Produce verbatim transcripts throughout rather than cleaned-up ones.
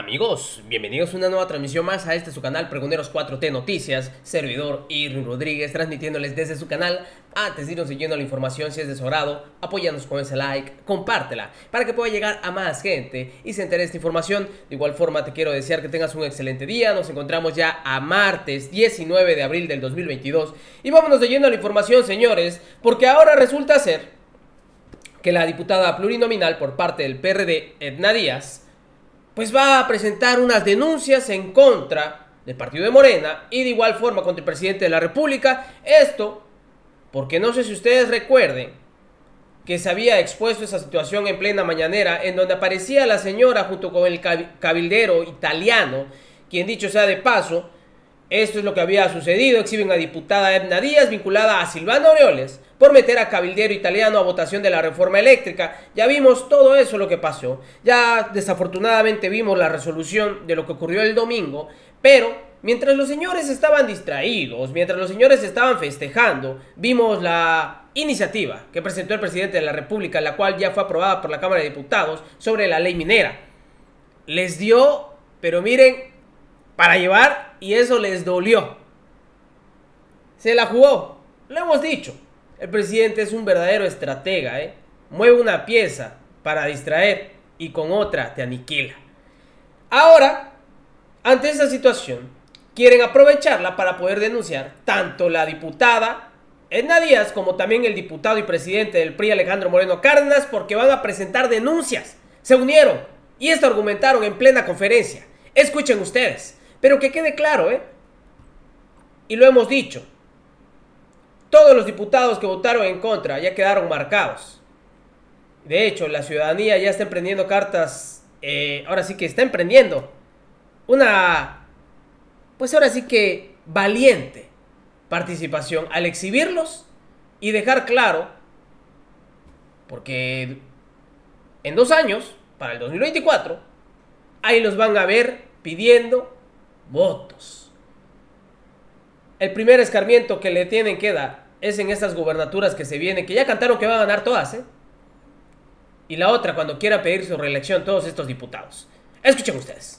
Amigos, bienvenidos a una nueva transmisión más a este su canal Pregoneros cuatro T Noticias, servidor Irwin Rodríguez, transmitiéndoles desde su canal. Antes de irnos siguiendo la información, si es de su agrado, apóyanos con ese like, compártela, para que pueda llegar a más gente y se entere de esta información. De igual forma te quiero desear que tengas un excelente día. Nos encontramos ya a martes diecinueve de abril del dos mil veintidós y vámonos de lleno a la información, señores, porque ahora resulta ser que la diputada plurinominal por parte del P R D, Edna Díaz, pues va a presentar unas denuncias en contra del partido de Morena y de igual forma contra el presidente de la República. Esto porque no sé si ustedes recuerden que se había expuesto esa situación en plena mañanera, en donde aparecía la señora junto con el cabildero italiano, quien, dicho sea de paso, esto es lo que había sucedido: exhiben a diputada Edna Díaz vinculada a Silvano Aureoles por meter a cabildero italiano a votación de la reforma eléctrica. Ya vimos todo eso lo que pasó. Ya desafortunadamente vimos la resolución de lo que ocurrió el domingo. Pero mientras los señores estaban distraídos, mientras los señores estaban festejando, vimos la iniciativa que presentó el presidente de la República, la cual ya fue aprobada por la Cámara de Diputados, sobre la ley minera. Les dio, pero miren, para llevar, y eso les dolió. Se la jugó, lo hemos dicho. El presidente es un verdadero estratega, ¿eh? Mueve una pieza para distraer y con otra te aniquila. Ahora, ante esta situación, quieren aprovecharla para poder denunciar tanto la diputada Edna Díaz como también el diputado y presidente del P R I, Alejandro Moreno Cárdenas, porque van a presentar denuncias. Se unieron y esto argumentaron en plena conferencia. Escuchen ustedes, pero que quede claro, ¿eh? Y lo hemos dicho. Todos los diputados que votaron en contra ya quedaron marcados. De hecho, la ciudadanía ya está emprendiendo cartas, eh, ahora sí que está emprendiendo una, pues ahora sí que valiente participación al exhibirlos y dejar claro, porque en dos años, para el dos mil veinticuatro, ahí los van a ver pidiendo votos. El primer escarmiento que le tienen que dar es en estas gubernaturas que se vienen, que ya cantaron que van a ganar todas, ¿eh? Y la otra, cuando quiera pedir su reelección todos estos diputados. Escuchen ustedes.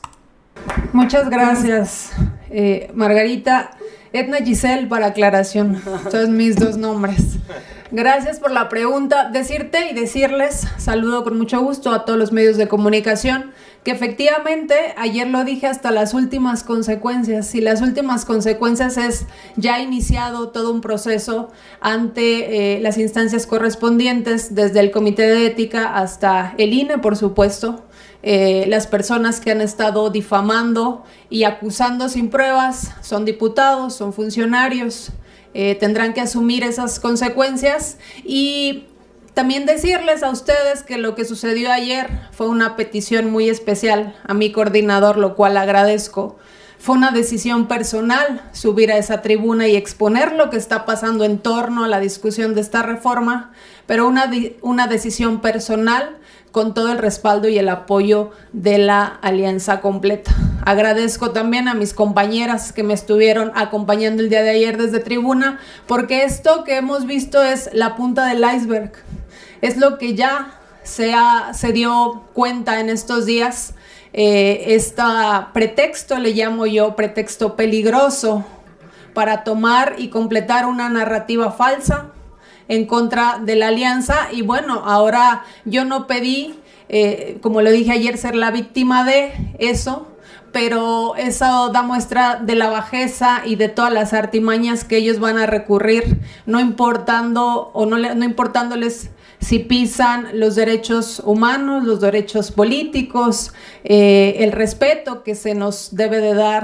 Muchas gracias, eh, Margarita. Edna Giselle, para aclaración. Son mis dos nombres. Gracias por la pregunta. Decirte y decirles, saludo con mucho gusto a todos los medios de comunicación, que efectivamente ayer lo dije hasta las últimas consecuencias, y las últimas consecuencias es ya iniciado todo un proceso ante eh, las instancias correspondientes, desde el Comité de Ética hasta el I N E, por supuesto. Eh, las personas que han estado difamando y acusando sin pruebas son diputados, son funcionarios, eh, tendrán que asumir esas consecuencias. Y también decirles a ustedes que lo que sucedió ayer fue una petición muy especial a mi coordinador, lo cual agradezco. Fue una decisión personal subir a esa tribuna y exponer lo que está pasando en torno a la discusión de esta reforma, pero una, una decisión personal con todo el respaldo y el apoyo de la alianza completa. Agradezco también a mis compañeras que me estuvieron acompañando el día de ayer desde tribuna, porque esto que hemos visto es la punta del iceberg. Es lo que ya se, ha, se dio cuenta en estos días. Eh, este pretexto, le llamo yo pretexto peligroso, para tomar y completar una narrativa falsa en contra de la alianza. Y bueno, ahora yo no pedí, eh, como lo dije ayer, ser la víctima de eso, pero eso da muestra de la bajeza y de todas las artimañas que ellos van a recurrir, no importando o no, no importándoles si pisan los derechos humanos, los derechos políticos, eh, el respeto que se nos debe de dar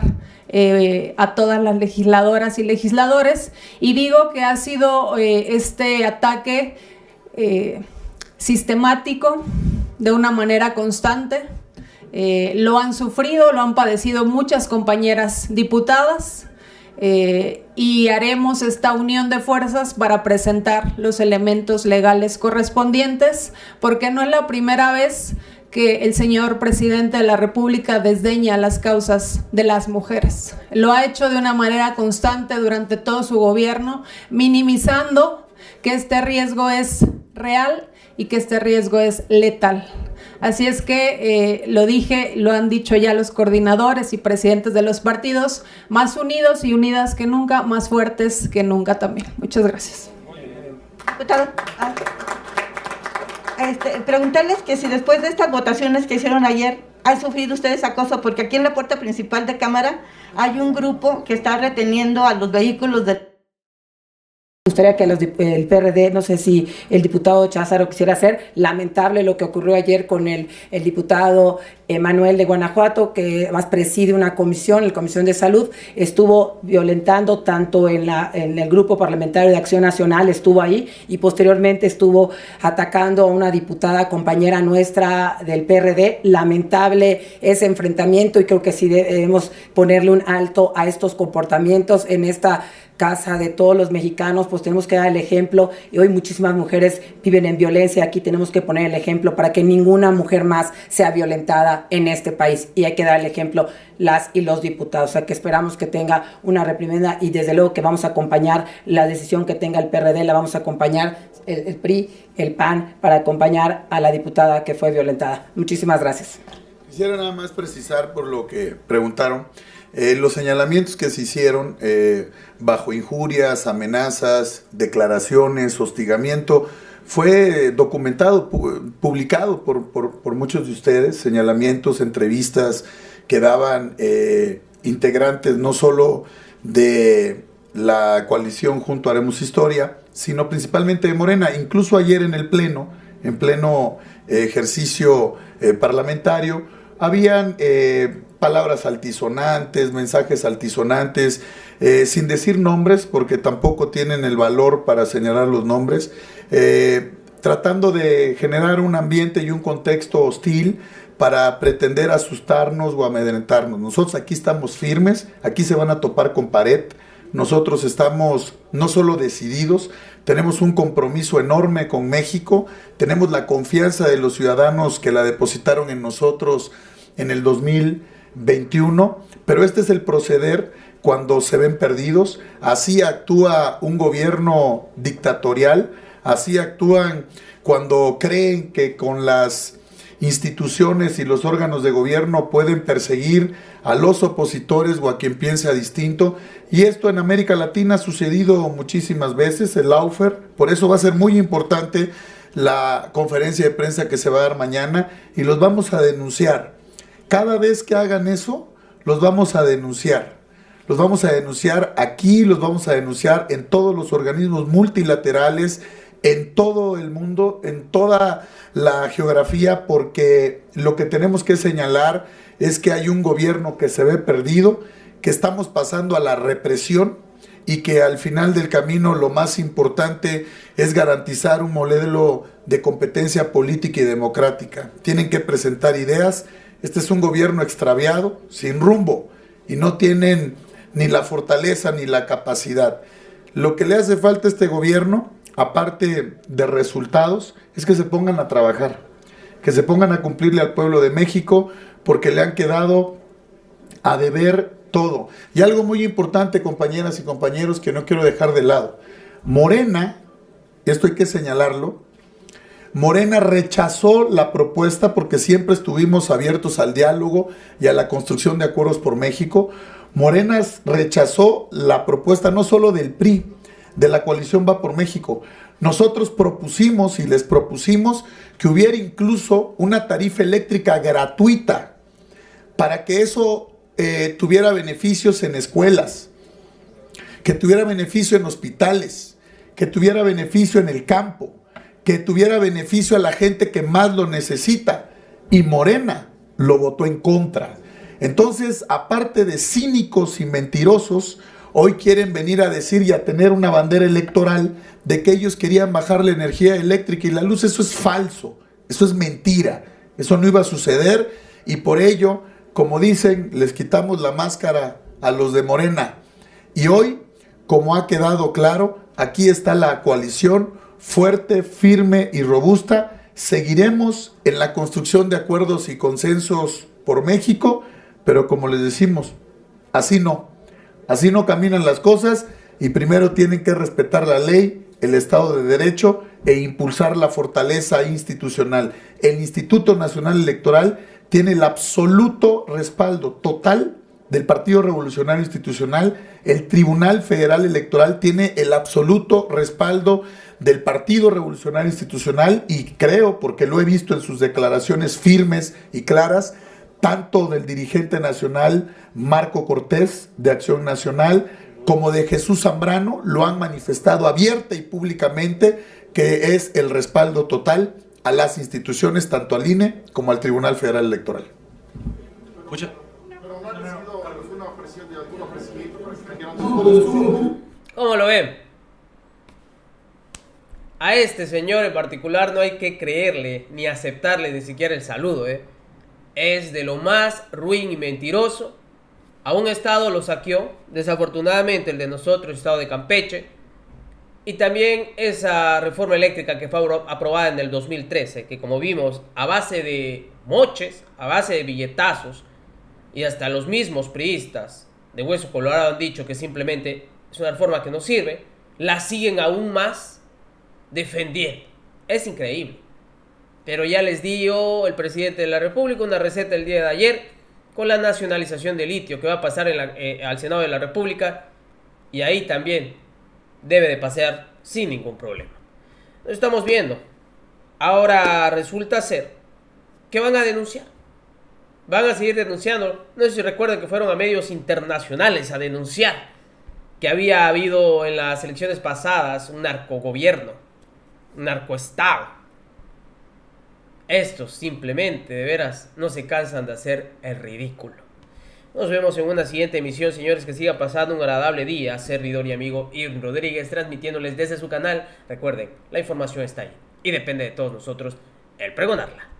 eh, a todas las legisladoras y legisladores. Y digo que ha sido eh, este ataque eh, sistemático, de una manera constante. Eh, lo han sufrido, lo han padecido muchas compañeras diputadas. Eh, y haremos esta unión de fuerzas para presentar los elementos legales correspondientes, porque no es la primera vez que el señor presidente de la República desdeña las causas de las mujeres. Lo ha hecho de una manera constante durante todo su gobierno, minimizando que este riesgo es real y que este riesgo es letal. Así es que, eh, lo dije, lo han dicho ya los coordinadores y presidentes de los partidos, más unidos y unidas que nunca, más fuertes que nunca también. Muchas gracias. Diputado, ah, este, preguntarles que si después de estas votaciones que hicieron ayer, ¿han sufrido ustedes acoso? Porque aquí en la puerta principal de Cámara hay un grupo que está reteniendo a los vehículos de... Me gustaría que los, el P R D, no sé si el diputado Cházaro quisiera hacer, lamentable lo que ocurrió ayer con el, el diputado Manuel de Guanajuato, que más preside una comisión, la Comisión de Salud, estuvo violentando tanto en, la, en el Grupo Parlamentario de Acción Nacional, estuvo ahí, y posteriormente estuvo atacando a una diputada compañera nuestra del P R D. Lamentable ese enfrentamiento, y creo que sí debemos ponerle un alto a estos comportamientos en esta casa de todos los mexicanos. Pues tenemos que dar el ejemplo, y hoy muchísimas mujeres viven en violencia. Aquí tenemos que poner el ejemplo para que ninguna mujer más sea violentada en este país, y hay que dar el ejemplo las y los diputados. O sea que esperamos que tenga una reprimenda, y desde luego que vamos a acompañar la decisión que tenga el P R D, la vamos a acompañar el, el P R I, el P A N, para acompañar a la diputada que fue violentada. Muchísimas gracias. Quisiera nada más precisar por lo que preguntaron. Eh, los señalamientos que se hicieron eh, bajo injurias, amenazas, declaraciones, hostigamiento, fue documentado, pu publicado por, por, por muchos de ustedes, señalamientos, entrevistas que daban eh, integrantes no solo de la coalición Juntos Haremos Historia, sino principalmente de Morena. Incluso ayer en el pleno, en pleno eh, ejercicio eh, parlamentario, habían eh, palabras altisonantes, mensajes altisonantes, eh, sin decir nombres, porque tampoco tienen el valor para señalar los nombres, eh, tratando de generar un ambiente y un contexto hostil para pretender asustarnos o amedrentarnos. Nosotros aquí estamos firmes, aquí se van a topar con pared. Nosotros estamos no solo decididos, tenemos un compromiso enorme con México, tenemos la confianza de los ciudadanos que la depositaron en nosotros en el dos mil veintiuno, pero este es el proceder cuando se ven perdidos. Así actúa un gobierno dictatorial, así actúan cuando creen que con las instituciones y los órganos de gobierno pueden perseguir a los opositores o a quien piensa distinto, y esto en América Latina ha sucedido muchísimas veces, el lawfare. Por eso va a ser muy importante la conferencia de prensa que se va a dar mañana, y los vamos a denunciar. Cada vez que hagan eso, los vamos a denunciar. Los vamos a denunciar aquí, los vamos a denunciar en todos los organismos multilaterales, en todo el mundo, en toda la geografía, porque lo que tenemos que señalar es que hay un gobierno que se ve perdido, que estamos pasando a la represión, y que al final del camino lo más importante es garantizar un modelo de competencia política y democrática. Tienen que presentar ideas. Este es un gobierno extraviado, sin rumbo, y no tienen ni la fortaleza ni la capacidad. Lo que le hace falta a este gobierno, aparte de resultados, es que se pongan a trabajar, que se pongan a cumplirle al pueblo de México, porque le han quedado a deber todo. Y algo muy importante, compañeras y compañeros, que no quiero dejar de lado. Morena, esto hay que señalarlo, Morena rechazó la propuesta, porque siempre estuvimos abiertos al diálogo y a la construcción de acuerdos por México. Morena rechazó la propuesta no solo del P R I, de la coalición Va por México. Nosotros propusimos y les propusimos que hubiera incluso una tarifa eléctrica gratuita, para que eso eh, tuviera beneficios en escuelas, que tuviera beneficio en hospitales, que tuviera beneficio en el campo, que tuviera beneficio a la gente que más lo necesita, y Morena lo votó en contra. Entonces, aparte de cínicos y mentirosos, hoy quieren venir a decir y a tener una bandera electoral de que ellos querían bajar la energía eléctrica y la luz. Eso es falso, eso es mentira, eso no iba a suceder, y por ello, como dicen, les quitamos la máscara a los de Morena. Y hoy, como ha quedado claro, aquí está la coalición fuerte, firme y robusta. Seguiremos en la construcción de acuerdos y consensos por México, pero como les decimos, así no, así no caminan las cosas, y primero tienen que respetar la ley el Estado de Derecho e impulsar la fortaleza institucional. El Instituto Nacional Electoral tiene el absoluto respaldo total del Partido Revolucionario Institucional. El Tribunal Federal Electoral tiene el absoluto respaldo del Partido Revolucionario Institucional y creo, porque lo he visto en sus declaraciones firmes y claras, tanto del dirigente nacional Marco Cortés de Acción Nacional como de Jesús Zambrano, lo han manifestado abierta y públicamente que es el respaldo total a las instituciones, tanto al I N E como al Tribunal Federal Electoral. Escucha. ¿Cómo lo ven? A este señor en particular no hay que creerle ni aceptarle ni siquiera el saludo, ¿eh? Es de lo más ruin y mentiroso. A un estado lo saqueó, desafortunadamente el de nosotros, el estado de Campeche. Y también esa reforma eléctrica que fue aprobada en el dos mil trece, que como vimos, a base de moches, a base de billetazos, y hasta los mismos priistas de Hueso Colorado han dicho que simplemente es una reforma que no sirve, la siguen aún más defendiendo. Es increíble. Pero ya les dio el presidente de la República una receta el día de ayer con la nacionalización del litio que va a pasar en la, eh, al Senado de la República, y ahí también debe de pasar sin ningún problema. Lo estamos viendo. Ahora resulta ser que van a denunciar. Van a seguir denunciando. No sé si recuerdan que fueron a medios internacionales a denunciar que había habido en las elecciones pasadas un narcogobierno, un narcoestado. Estos simplemente, de veras, no se cansan de hacer el ridículo. Nos vemos en una siguiente emisión, señores. Que siga pasando un agradable día. Servidor y amigo Irving Rodríguez, transmitiéndoles desde su canal. Recuerden, la información está ahí y depende de todos nosotros el pregonarla.